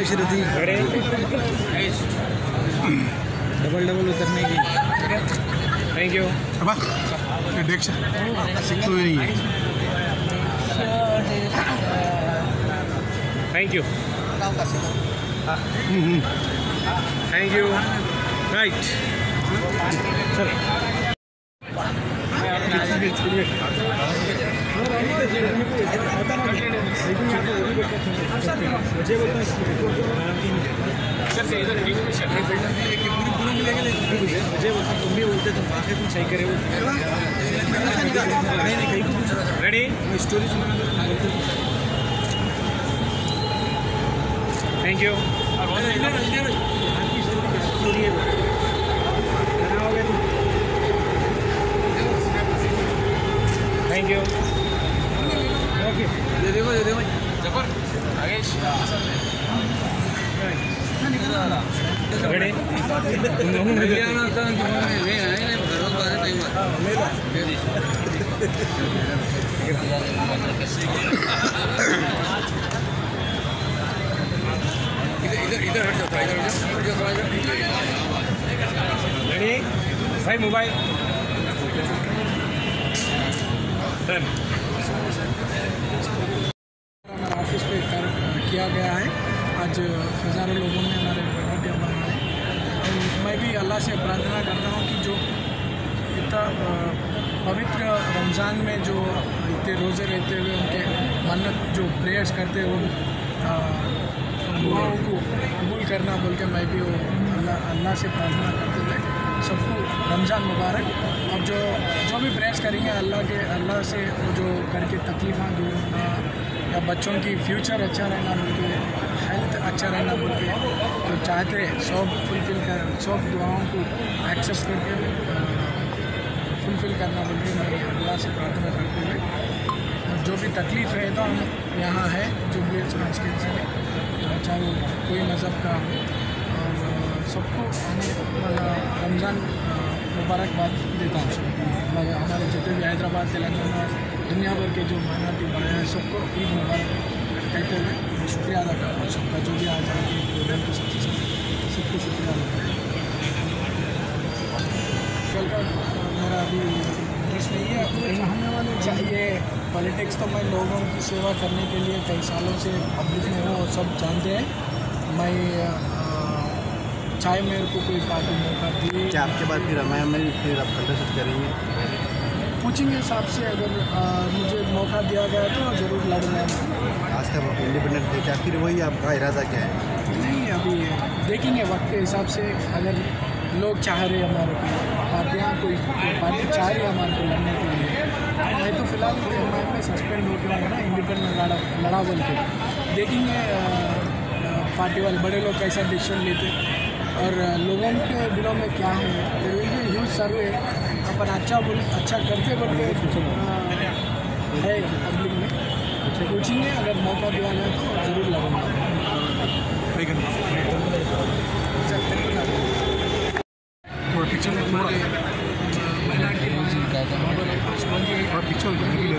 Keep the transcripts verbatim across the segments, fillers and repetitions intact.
Dixit double double उतरने की। Thank you. Diksha thank you thank you right sir तुम भी बोलते तुम आखिर तुम सही करे रेडी स्टोरी सुना thank you thank you okay दे देखो दे देखो जबर आगेश रेडी तुम लोगों ने लिया ना था तुमने वे है नहीं घरों का टाइम इधर इधर इधर हट जाओ इधर हट जाओ रेडी भाई मोबाइल डन हमारे ऑफिस पे किया गया है। आज हज़ारों लोगों ने हमारे बर्थडे मनाया है और मैं भी अल्लाह से प्रार्थना करता हूँ कि जो इतना पवित्र रमज़ान में जो इतने रोज़े रहते हुए उनके मन्नत जो प्रेयर्स करते हैं वो दुआओं को कबूल करना बोल के मैं भी वो अल्लाह अल्लाह से प्रार्थना करते हुए सबको रमज़ान मुबारक। और जो जो भी प्रेयर्स करेंगे अल्लाह के अल्लाह से वो जो करके तकलीफ़ें दूर होना या बच्चों की फ्यूचर अच्छा रहना बोल के हेल्थ अच्छा रहना बोल के तो चाहते हैं सब फुलफिल कर सब दुआओं को एक्सेप्ट करके फुलफिल करना बोल के मैं अल्लाह से प्रार्थना करते हुए और जो भी तकलीफ़ है तो हम यहाँ है जो भी कॉन्स्टिट्यूंसी में चाहे कोई मज़हब का हो और सबको हमें रमज़ान मुबारकबाद देता हूँ। हमारे जितने भी हैदराबाद तेलंगाना दुनिया भर के जो माइनॉरिटी भाई हैं सबको ईद मुबारक कहते हुए शुक्रिया अदा करता हूँ सबका जो भी आज प्रोग्राम की सबसे सबको शुक्रिया अदा करता हूँ। कल का मेरा अभी इंटरेस्ट नहीं है चाहने वाले चाहिए पॉलिटिक्स तो मैं लोगों की सेवा करने के लिए कई सालों से पब्लिक में हूँ और सब जानते हैं। मैं चाहे मेरे को कोई पार्टी मौका दी क्या आपके बाद फिर रामायण में फिर आप कंटेस्ट करेंगे पूछेंगे हिसाब से अगर आ, मुझे मौका दिया गया तो ज़रूर लड़ूंगा। आज तक आप इंडिपेंडेंट थे क्या फिर वही आपका इरादा क्या है? नहीं अभी देखेंगे वक्त के हिसाब से अगर लोग चाह रहे हमारे को पार्टियाँ कोई पार्टी चाह रही है हमारे को लड़ने के लिए मैं तो फिलहाल एम में सस्पेंड हो गया है ना इंडिपेंडेंट लड़ा लड़ा बोल के देखेंगे पार्टी वाले बड़े लोग कैसा डिसीजन लेते और लोगों के दिलों में क्या है ह्यूज सर्वे अपन अच्छा बोल अच्छा करते बोल के है पब्लिक में पूछेंगे अगर मौका दिया जाए तो ज़रूर लगेंगे। थोड़ा पिक्चर हमारे माइनॉरिटी पिक्चर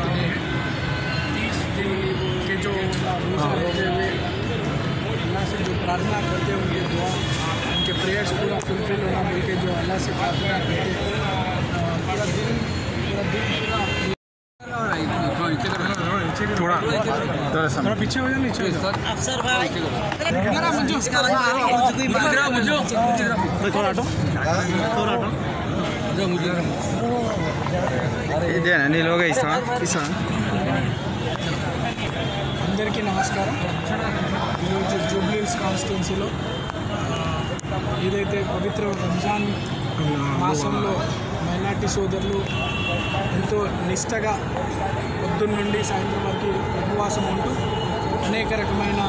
तीस दिन के जो रोज़ा रहते हुए अल्लाह से जो प्रार्थना करते हैं उनके दुआ उनके प्रेयर्स पूरा फुलफिल होना बोल के जो अल्लाह से प्रार्थना करते पूरा दिन पूरा दिन पूरा थोड़ा थोड़ा पीछे हो जाए नीचे अफसर भाई थोड़ा हटो ఇదేనా నీలోగా ఇస్తా ఇస్తా అందరికీ నమస్కారం। ఈరోజు జూబ్లీ హిల్స్ కాన్స్టిట్యున్సీలో ఏదైతే పవిత్ర రంజాన్ మాసంలో మైనార్టీ సోదరులు ఎంతో నిష్టగా పొద్దున్న నుండి సాయంత్రం వరకు ఉపవాసం ఉంటూ అనేక రకమైన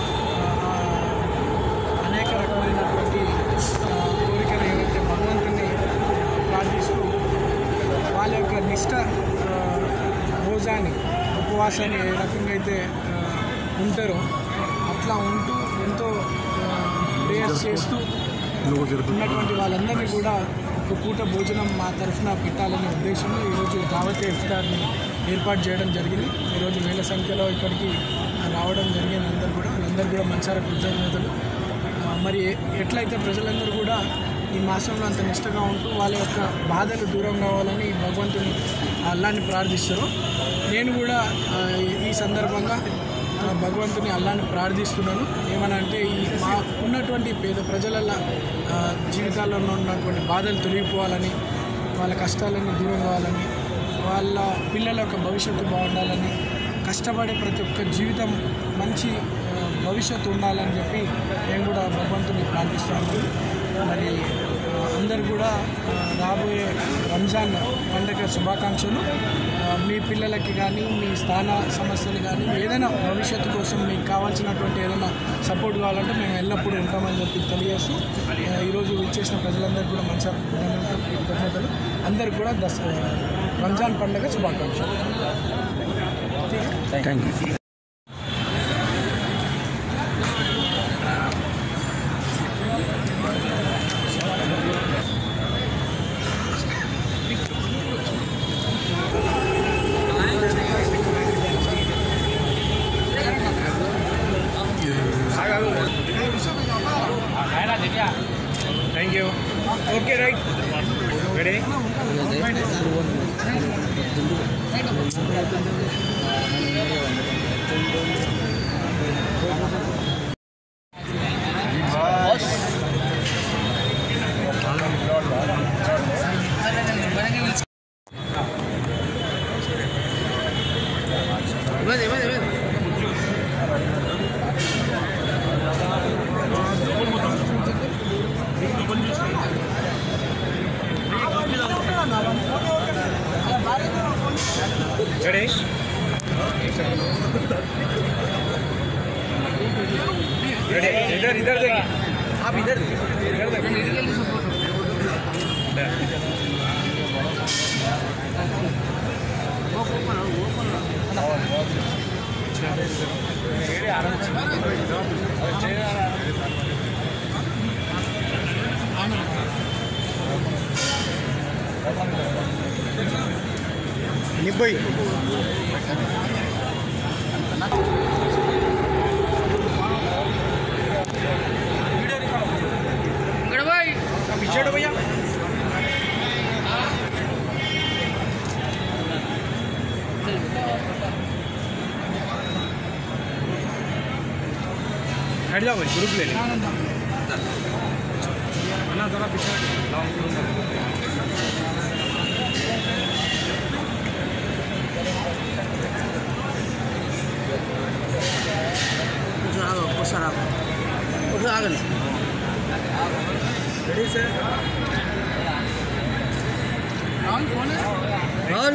అనేక రకమైనటువంటి కోరికలు ఏవైతే భగవంతుని ప్రార్థిస్తూ వాళ్ళ యొక్క నిష్ట రోజాని ఉపవాసాన్ని ఏ రకంగా అయితే ఉంటారో అట్లా ఉంటూ ఎంతో ప్రేయర్స్ చేస్తూ ఉన్నటువంటి వాళ్ళందరినీ కూడా ఒక పూట భోజనం మా తరఫున పెట్టాలనే ఉద్దేశంలో ఈరోజు దావత్ ఇఫ్తార్ని ఏర్పాటు చేయడం జరిగింది। ఈరోజు వేల సంఖ్యలో ఇక్కడికి రావడం జరిగింది అందరూ కూడా వాళ్ళందరూ కూడా మనసారా కృతజ్ఞతలు। మరి ఎట్లయితే ప్రజలందరూ కూడా ఈ మాసంలో అంత నిష్టగా ఉంటూ వాళ్ళ యొక్క బాధలు దూరం కావాలని భగవంతుని అల్లాని ప్రార్థిస్తారు. నేను కూడా ఈ సందర్భంగా భగవంతుని అల్లాని ప్రార్థిస్తున్నాను. ఏమనంటే ఈ మా ఉన్నటువంటి పేద ప్రజల జీవితాల్లో ఉన్నటువంటి బాధలు తొలగిపోవాలని, వాళ్ళ కష్టాలన్నీ దూరం కావాలని, వాళ్ళ పిల్లల యొక్క భవిష్యత్తు బాగుండాలని, కష్టపడే ప్రతి ఒక్క జీవితం మంచి భవిష్యత్తు ఉండాలని చెప్పి నేను కూడా భగవంతుని ప్రార్థిస్తున్నాను. మరి అందరు కూడా రాబోయే రంజాన్ పండుగ శుభాకాంక్షలు. మీ పిల్లలకి కానీ మీ స్థాన సమస్యలు కానీ ఏదైనా భవిష్యత్తు కోసం మీకు కావాల్సినటువంటి ఏదైనా సపోర్ట్ కావాలంటే మేము ఎల్లప్పుడూ ఉంటామని చెప్పి తెలియజేస్తూ ఈరోజు ఇచ్చేసిన ప్రజలందరికీ కూడా మంచి కృతజ్ఞతలు. అందరికి కూడా దస రంజాన్ పండుగ శుభాకాంక్షలు. Thank you. Thank you. Okay, right? Ready? Ready? Ready? इधर इधर देखिए. आप इधर इधर देखिए. निब्बई पीछे हटो भैया. हट जाओ भाई, ग्रुप ले ले ना, जरा पीछे आगे. Ready sir? ऑन फोन है? ऑन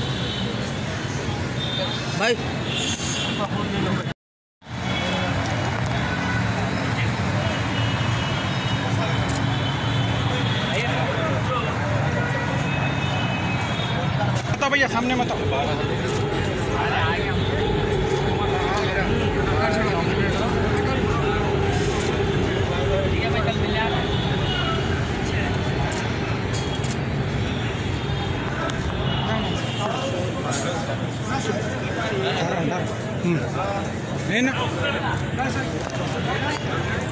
भाई. मत भैया, सामने मत. నేను